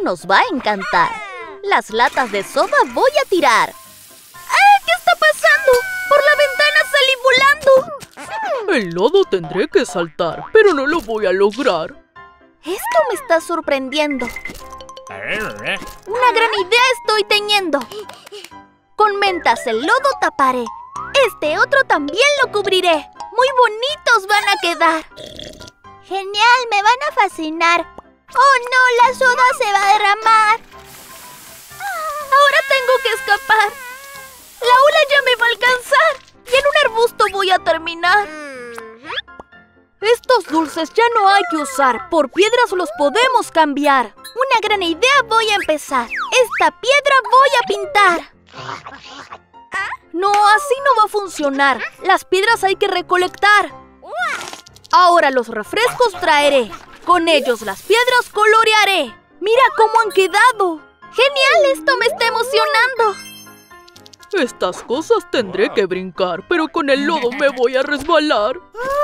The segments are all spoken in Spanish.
nos va a encantar. Las latas de soda voy a tirar. ¡Ah! ¿Qué está pasando? ¡Por la ventana salí volando! El lodo tendré que saltar, pero no lo voy a lograr. Esto me está sorprendiendo. Una gran idea estoy teniendo. Con mentas el lodo taparé. Este otro también lo cubriré. Muy bonitos van a quedar. Genial, me van a fascinar. ¡Oh no! ¡La soda se va a derramar! Ahora tengo que escapar. La ola ya me va a alcanzar. Y en un arbusto voy a terminar. Estos dulces ya no hay que usar. Por piedras los podemos cambiar. Una gran idea voy a empezar. Esta piedra voy a pintar. No, así no va a funcionar. Las piedras hay que recolectar. Ahora los refrescos traeré. Con ellos las piedras colorearé. Mira cómo han quedado. ¡Genial! Esto me está emocionando. Estas cosas tendré que brincar, pero con el lodo me voy a resbalar.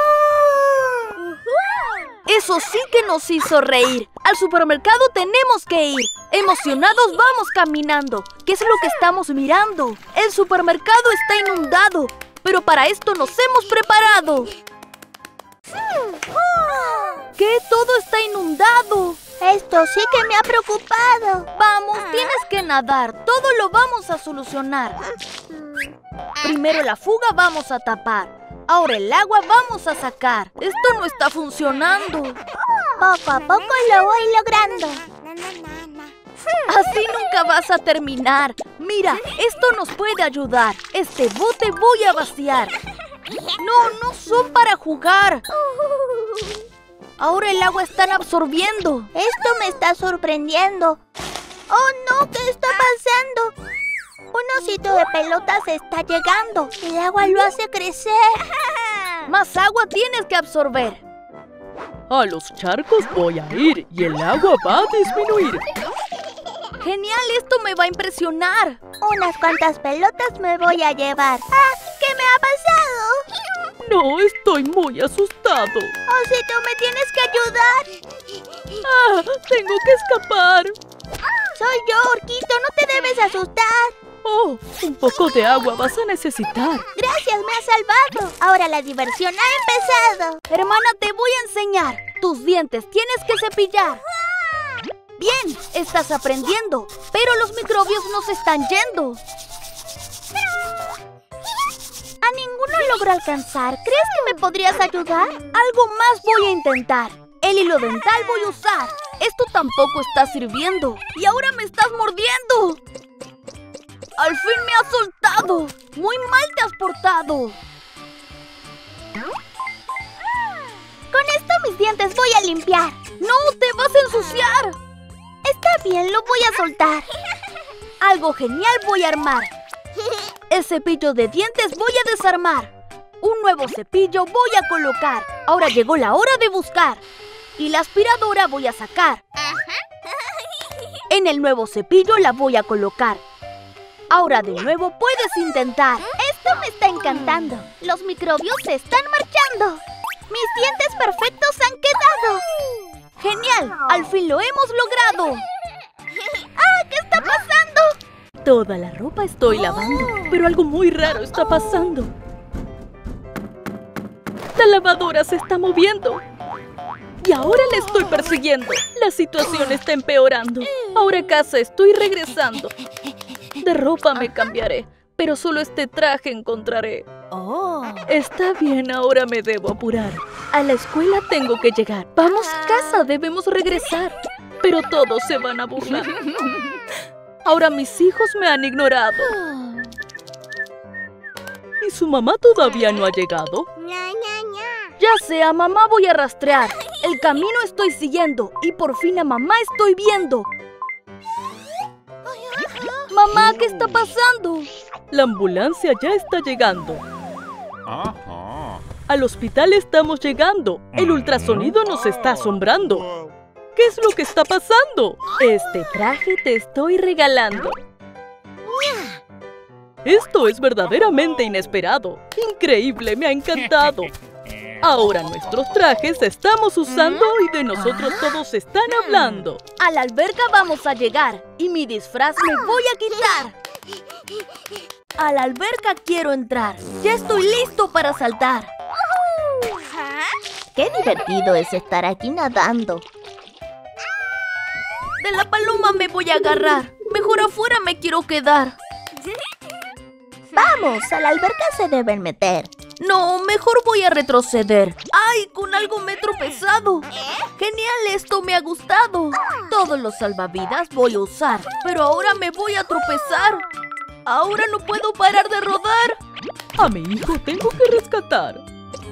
Eso sí que nos hizo reír. Al supermercado tenemos que ir. Emocionados vamos caminando. ¿Qué es lo que estamos mirando? El supermercado está inundado. Pero para esto nos hemos preparado. ¿Qué? Todo está inundado. Esto sí que me ha preocupado. Vamos, tienes que nadar. Todo lo vamos a solucionar. Primero la fuga vamos a tapar. Ahora el agua vamos a sacar. Esto no está funcionando. Poco a poco lo voy logrando. Así nunca vas a terminar. Mira, esto nos puede ayudar. Este bote voy a vaciar. No, no son para jugar. Ahora el agua están absorbiendo. Esto me está sorprendiendo. ¡Oh no! ¿Qué está pasando? Un osito de pelotas está llegando. El agua lo hace crecer. Más agua tienes que absorber. A los charcos voy a ir y el agua va a disminuir. ¡Genial! Esto me va a impresionar. Unas cuantas pelotas me voy a llevar. ¡Ah! ¿Qué me ha pasado? No, estoy muy asustado. Osito, me tienes que ayudar. ¡Ah! ¡Tengo que escapar! Soy yo, Orquito. No te debes asustar. ¡Oh! Un poco de agua vas a necesitar. Gracias, me has salvado. Ahora la diversión ha empezado. Hermana, te voy a enseñar. Tus dientes tienes que cepillar. Bien, estás aprendiendo. Pero los microbios nos están yendo. A ninguno logro alcanzar. ¿Crees que me podrías ayudar? Algo más voy a intentar. El hilo dental voy a usar. Esto tampoco está sirviendo. Y ahora me estás mordiendo. ¡Al fin me has soltado! ¡Muy mal te has portado! Con esto mis dientes voy a limpiar. ¡No! ¡Te vas a ensuciar! Está bien, lo voy a soltar. Algo genial voy a armar. El cepillo de dientes voy a desarmar. Un nuevo cepillo voy a colocar. Ahora llegó la hora de buscar. Y la aspiradora voy a sacar. En el nuevo cepillo la voy a colocar. Ahora de nuevo puedes intentar. Esto me está encantando. Los microbios se están marchando. Mis dientes perfectos han quedado. ¡Genial! ¡Al fin lo hemos logrado! ¡Ah! ¿Qué está pasando? Toda la ropa estoy lavando, pero algo muy raro está pasando. La lavadora se está moviendo. Y ahora la estoy persiguiendo. La situación está empeorando. Ahora a casa estoy regresando. De ropa me cambiaré, pero solo este traje encontraré. Está bien, ahora me debo apurar. A la escuela tengo que llegar. Vamos a casa, debemos regresar. Pero todos se van a burlar. Ahora mis hijos me han ignorado. ¿Y su mamá todavía no ha llegado? Ya sé, a mamá voy a rastrear. El camino estoy siguiendo y por fin a mamá estoy viendo. Mamá, ¿qué está pasando? La ambulancia ya está llegando. Al hospital estamos llegando. El ultrasonido nos está asombrando. ¿Qué es lo que está pasando? Este traje te estoy regalando. Esto es verdaderamente inesperado. Increíble, me ha encantado. Ahora nuestros trajes estamos usando y de nosotros todos están hablando. A la alberca vamos a llegar y mi disfraz me voy a quitar. A la alberca quiero entrar. Ya estoy listo para saltar. Qué divertido es estar aquí nadando. De la paloma me voy a agarrar. Mejor afuera me quiero quedar. Vamos, a la alberca se deben meter. No, mejor voy a retroceder. ¡Ay, con algo me he tropezado! Genial, esto me ha gustado. Todos los salvavidas voy a usar, pero ahora me voy a tropezar. Ahora no puedo parar de rodar. A mi hijo tengo que rescatar.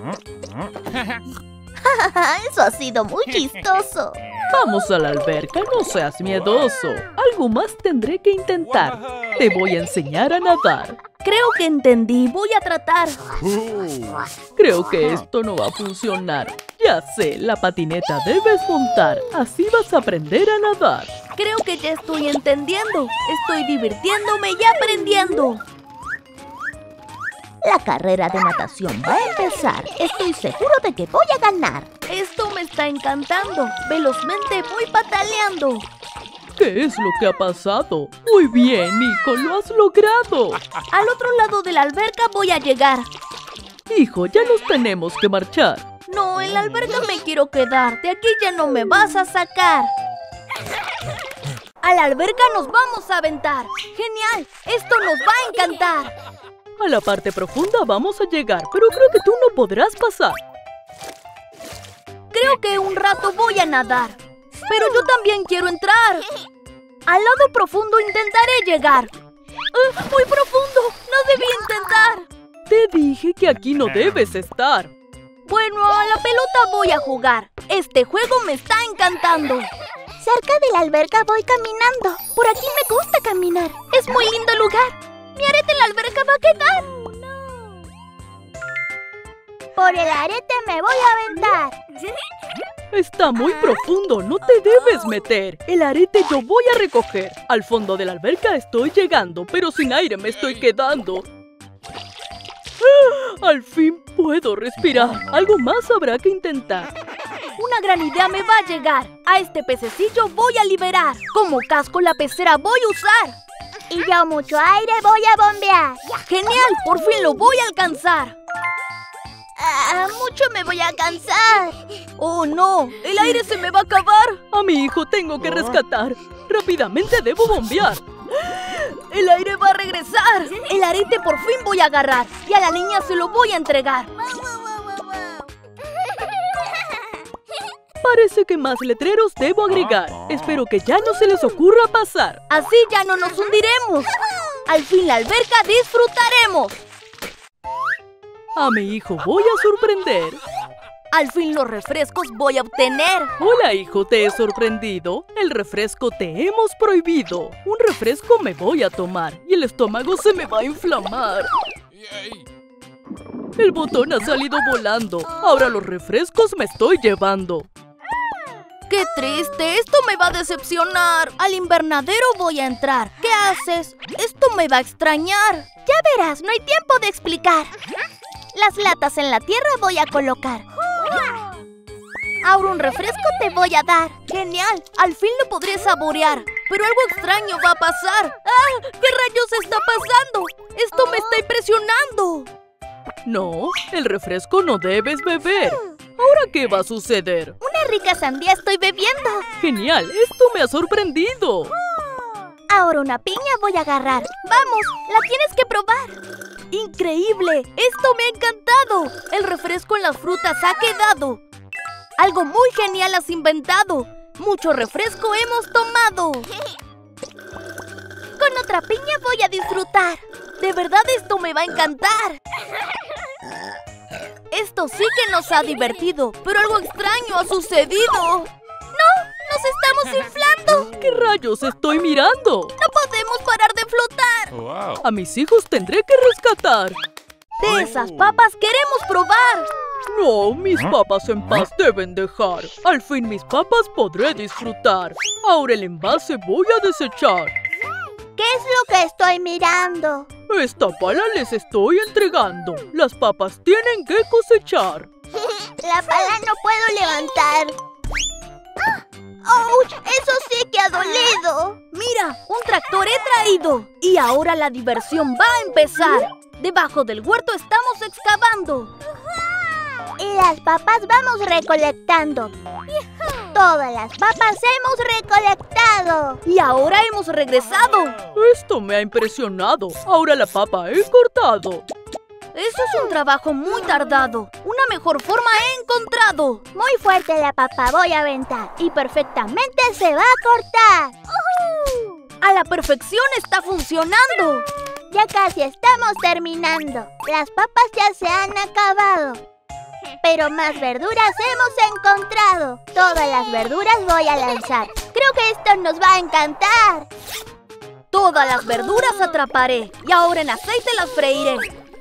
Eso ha sido muy chistoso. Vamos a la alberca, no seas miedoso. Algo más tendré que intentar. Te voy a enseñar a nadar. Creo que entendí, voy a tratar. Creo que esto no va a funcionar. Ya sé, la patineta debes montar. Así vas a aprender a nadar. Creo que ya estoy entendiendo. Estoy divirtiéndome y aprendiendo. La carrera de natación va a empezar. Estoy seguro de que voy a ganar. Esto me está encantando. Velozmente voy pataleando. ¿Qué es lo que ha pasado? Muy bien, hijo, lo has logrado. Al otro lado de la alberca voy a llegar. Hijo, ya nos tenemos que marchar. No, en la alberca me quiero quedar. De aquí ya no me vas a sacar. A la alberca nos vamos a aventar. ¡Genial! Esto nos va a encantar. A la parte profunda vamos a llegar, pero creo que tú no podrás pasar. Creo que un rato voy a nadar. Pero yo también quiero entrar. Al lado profundo intentaré llegar. ¡Muy profundo! ¡No debí intentar! Te dije que aquí no debes estar. Bueno, a la pelota voy a jugar. Este juego me está encantando. Cerca de la alberca voy caminando. Por aquí me gusta caminar. Es muy lindo lugar. Mi arete en la alberca va a quedar. Por el arete me voy a aventar. Está muy profundo, no te debes meter. El arete yo voy a recoger. Al fondo de la alberca estoy llegando, pero sin aire me estoy quedando. Al fin puedo respirar. Algo más habrá que intentar. Una gran idea me va a llegar. A este pececillo voy a liberar. Como casco la pecera voy a usar. Y yo mucho aire voy a bombear. ¡Genial! ¡Por fin lo voy a alcanzar! Mucho me voy a cansar. ¡Oh, no! ¡El aire se me va a acabar! A mi hijo tengo que rescatar. Rápidamente debo bombear. ¡El aire va a regresar! El arete por fin voy a agarrar. Y a la niña se lo voy a entregar. Parece que más letreros debo agregar. Espero que ya no se les ocurra pasar. Así ya no nos hundiremos. Al fin la alberca disfrutaremos. A mi hijo voy a sorprender. Al fin los refrescos voy a obtener. Hola, hijo, ¿te he sorprendido? El refresco te hemos prohibido. Un refresco me voy a tomar y el estómago se me va a inflamar. El botón ha salido volando. Ahora los refrescos me estoy llevando. ¡Qué triste! Esto me va a decepcionar. Al invernadero voy a entrar. ¿Qué haces? Esto me va a extrañar. Ya verás, no hay tiempo de explicar. Las latas en la tierra voy a colocar. Ahora un refresco te voy a dar. ¡Genial! Al fin lo podré saborear. Pero algo extraño va a pasar. ¡Ah! ¿Qué rayos está pasando? Esto me está impresionando. No, el refresco no debes beber. ¿Ahora qué va a suceder? Una rica sandía estoy bebiendo. ¡Genial! ¡Esto me ha sorprendido! Ahora una piña voy a agarrar. Vamos, la tienes que probar. ¡Increíble! ¡Esto me ha encantado! El refresco en las frutas ha quedado. Algo muy genial has inventado. Mucho refresco hemos tomado. Con otra piña voy a disfrutar. De verdad esto me va a encantar. Esto sí que nos ha divertido, pero algo extraño ha sucedido. ¡No! ¡Nos estamos inflando! ¿Qué rayos estoy mirando? ¡No podemos parar de flotar! Wow. A mis hijos tendré que rescatar. De esas papas queremos probar. No, mis papas en paz deben dejar. Al fin mis papas podré disfrutar. Ahora el envase voy a desechar. ¿Qué es lo que estoy mirando? Esta pala les estoy entregando. Las papas tienen que cosechar. La pala no puedo levantar. ¡Ouch! ¡Eso sí que ha dolido! ¡Mira! ¡Un tractor he traído! Y ahora la diversión va a empezar. Debajo del huerto estamos excavando. Y las papas vamos recolectando. Todas las papas hemos recolectado. Y ahora hemos regresado. Esto me ha impresionado. Ahora la papa he cortado. Eso es un trabajo muy tardado. Una mejor forma he encontrado. Muy fuerte la papa voy a aventar. Y perfectamente se va a cortar. A la perfección está funcionando. Ya casi estamos terminando. Las papas ya se han acabado. Pero más verduras hemos encontrado. Todas las verduras voy a lanzar. Creo que esto nos va a encantar. Todas las verduras atraparé. Y ahora en aceite las freiré.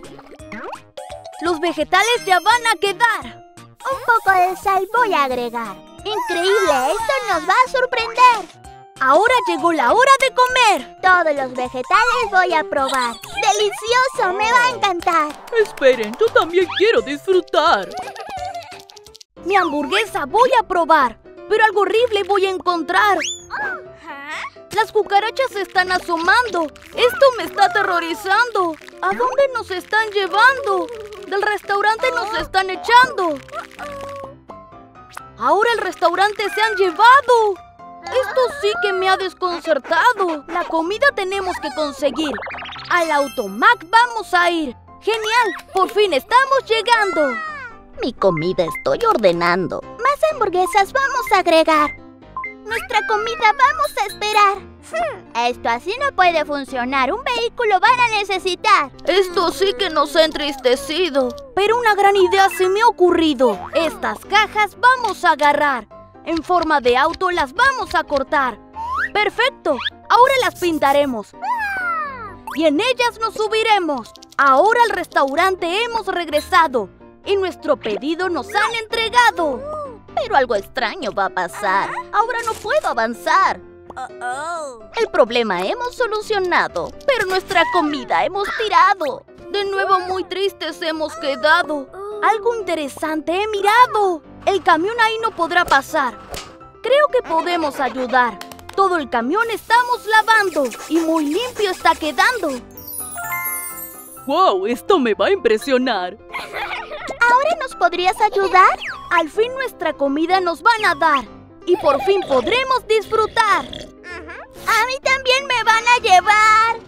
Los vegetales ya van a quedar. Un poco de sal voy a agregar. Increíble, esto nos va a sorprender. Ahora llegó la hora de comer. Todos los vegetales voy a probar. ¡Delicioso! ¡Me va a encantar! Esperen, yo también quiero disfrutar. Mi hamburguesa voy a probar. Pero algo horrible voy a encontrar. Las cucarachas se están asomando. Esto me está aterrorizando. ¿A dónde nos están llevando? Del restaurante nos están echando. Ahora el restaurante se han llevado. Esto sí que me ha desconcertado. La comida tenemos que conseguir. Al Automac vamos a ir. ¡Genial! ¡Por fin estamos llegando! Mi comida estoy ordenando. Más hamburguesas vamos a agregar. Nuestra comida vamos a esperar. Esto así no puede funcionar. Un vehículo van a necesitar. Esto sí que nos ha entristecido. Pero una gran idea se me ha ocurrido. Estas cajas vamos a agarrar. En forma de auto las vamos a cortar. ¡Perfecto! Ahora las pintaremos. Y en ellas nos subiremos. Ahora al restaurante hemos regresado. Y nuestro pedido nos han entregado. Pero algo extraño va a pasar. Ahora no puedo avanzar. El problema hemos solucionado, pero nuestra comida hemos tirado. De nuevo muy tristes hemos quedado. Algo interesante he mirado. El camión ahí no podrá pasar. Creo que podemos ayudar. Todo el camión estamos lavando y muy limpio está quedando. ¡Wow! Esto me va a impresionar. ¿Ahora nos podrías ayudar? Al fin nuestra comida nos van a dar. Y por fin podremos disfrutar. A mí también me van a llevar.